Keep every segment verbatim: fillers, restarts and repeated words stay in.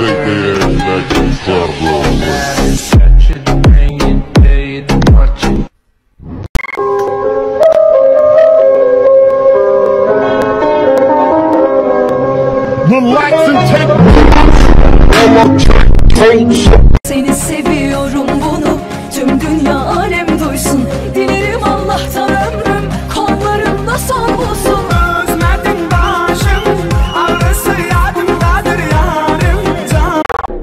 Seni seviyorum, bunu tüm dünya alem duysun. Dilerim Allah'tan ömrüm kollarımda son bulsun. Özledim başım, ağrısı yadımdadır yarim can.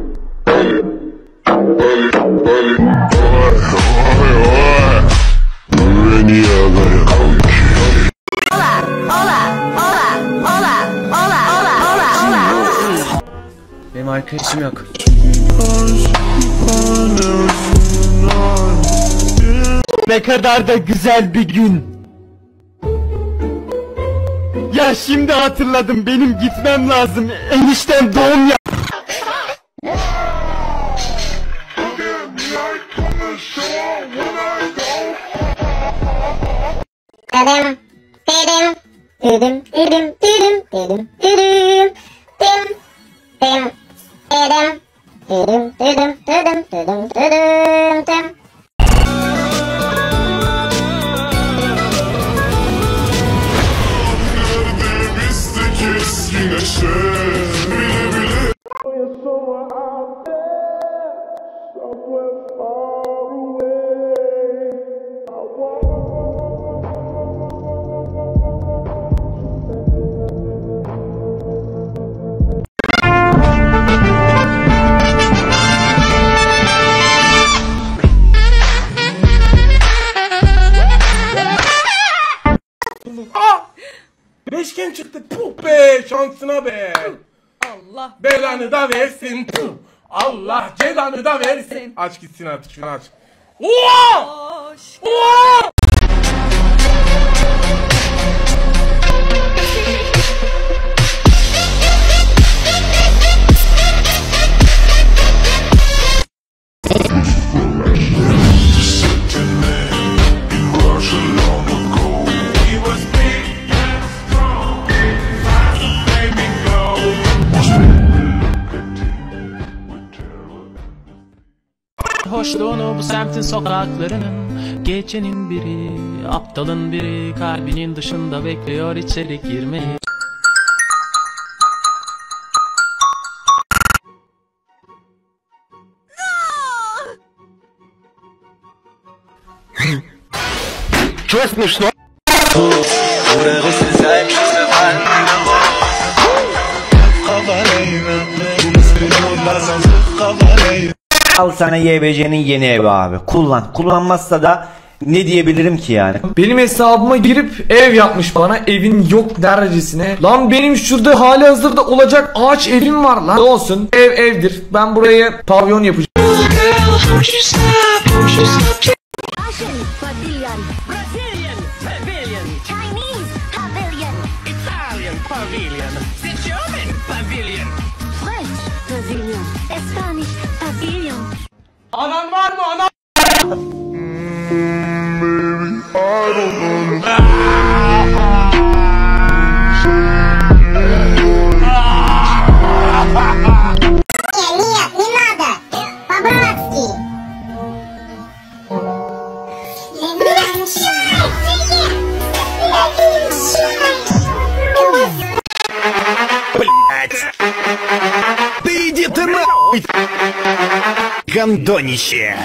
Benim arkadaşım yok. Ne kadar da güzel bir gün. Ya şimdi hatırladım, benim gitmem lazım. Eniştem doğum ya. Dedim, dedim, dedim, dedim, dedim, dedim, dedim, dedim, dedim, dedim, dedim, dedim, dedim, dedim, dedim, dedim. Beşgen çıktı, puh be, şansına be. Allah Belanı da versin, puh. Allah celanı da versin. Aç gitsin artık, şunu aç. Oha! Oha! Hoşluğunu bu semtin sokaklarının, gecenin biri, aptalın biri, kalbinin dışında bekliyor içeri girmeyi. Çok смешно. Al sana Y B C'nin yeni evi abi. Kullan. Kullanmazsa da ne diyebilirim ki yani? Benim hesabıma girip ev yapmış bana, evin yok derecesine. Lan benim şurada hali hazırda olacak ağaç evim var lan. Olsun, ev evdir. Ben buraya pavyon yapacağım. Anan var mı anan? Да иди ты нахуй, гандонище!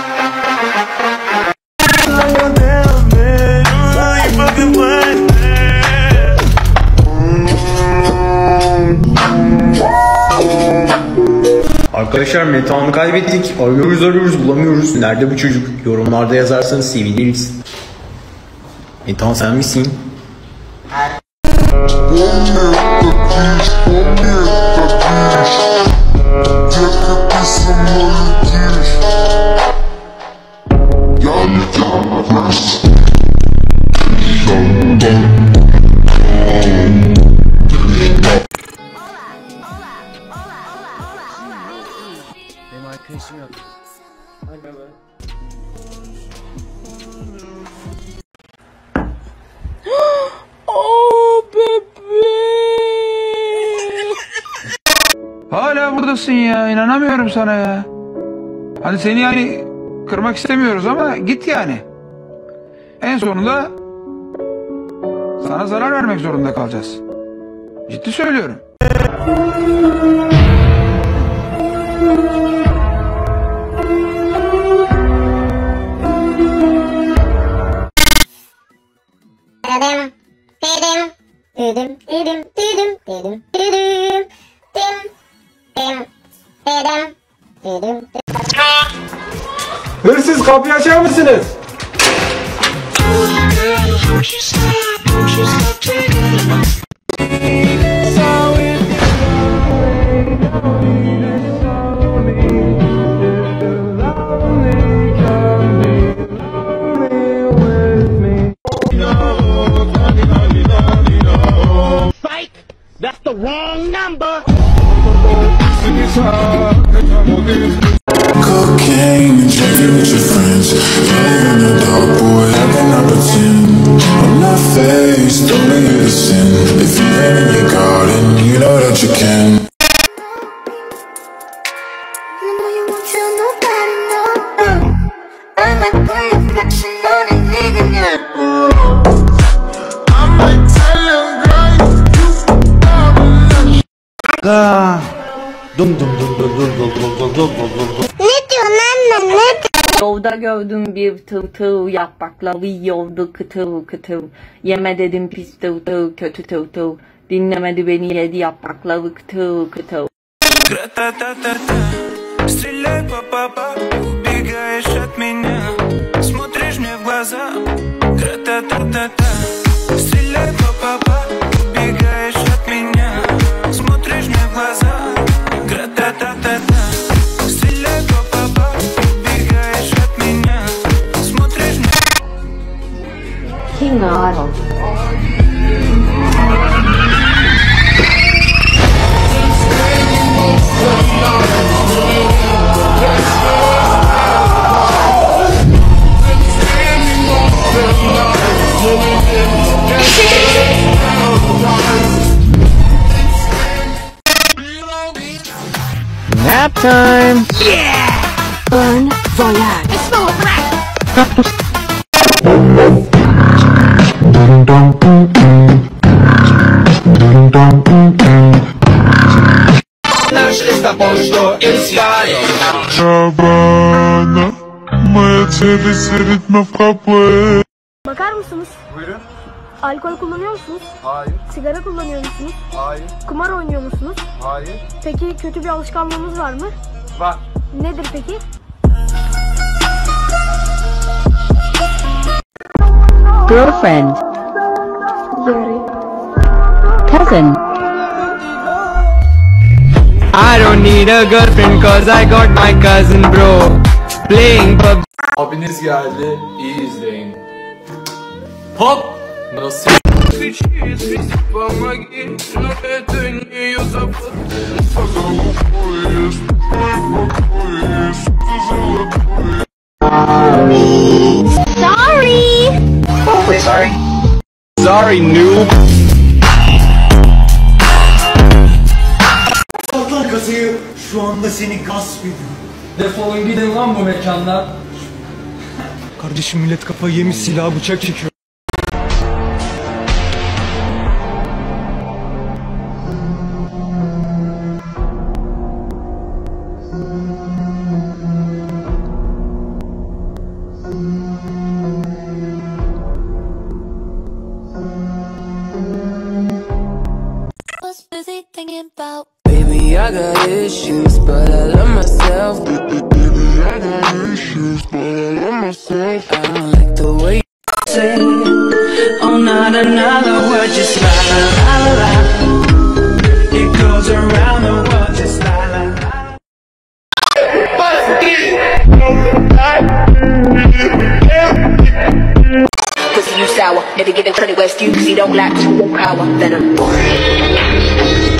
Arkadaşlar Metehan'ı kaybettik. Arıyoruz arıyoruz bulamıyoruz. Nerede bu çocuk? Yorumlarda yazarsanız seviniriz. Metehan sen misin? Benim arkadaşım yok. Hala hala buradasın ya. İnanamıyorum sana ya. Hani seni yani kırmak istemiyoruz ama git yani. En sonunda sana zarar vermek zorunda kalacağız. Ciddi söylüyorum. Dedim, dedim, dedim, dedim, dedim, dedim, dedim, dedim, dedim, dedim. Hırsız, kapıyı açar mısınız? That's the wrong number. Cocaine and drinking with your friends. Living in the dark, boy, how can I pretend? I'm not faced, only you to sin. If you rain in your garden, you know that you can. Aa, dum dum dum dum dum dum dum dum dum dum. Ne diyorsun anne, ne diyorsun? Yolda gördüm bir tığ tığ yaprakları yiyordu kıtır kıtır. Yeme dedim pis tığ tığ kötü tığ tığ. Dinlemedi beni yedi yaprakları kıtır kıtır. Стреляй, папа, убегаешь от меня, смотришь мне в глаза. Гра-та-та-та-та. Стреляй, папа, убегаешь от меня, смотришь мне в глаза. Гра-та-та-та-та. Стреляй, папа, убегаешь от меня, смотришь мне. King Idol. Nap time. Yeah! Burn voyage. I smell a rat. Şabana, моя цель ритма в капле. Bakar mısınız? Buyurun. Alkol kullanıyor musunuz? Hayır. Sigara kullanıyor musunuz? Hayır. Kumar oynuyor musunuz? Hayır. Peki kötü bir alışkanlığınız var mı? Var. Nedir peki? Girlfriend. Cousin. I don't need a girlfriend cause I got my cousin bro. Playing pub. Abiniz geldi, iyi izleyin. Hop! Nasıl? Sorry. Oh, sorry. Sorry, noob. Lan kasayı, şu anda seni gasp ediyor. Defolun gidin lan bu mekandan. Kardeşim millet kafayı yemiş, silah bıçak çekiyor. Baby, I got issues, but I love myself. Baby, I got issues, but I love myself. I don't like the way you say, oh, not another word, just la la la la. It goes around the world, just la la la. Pussy, you sour. Never give it credit where it's due, 'cause you don't like to power. Venom.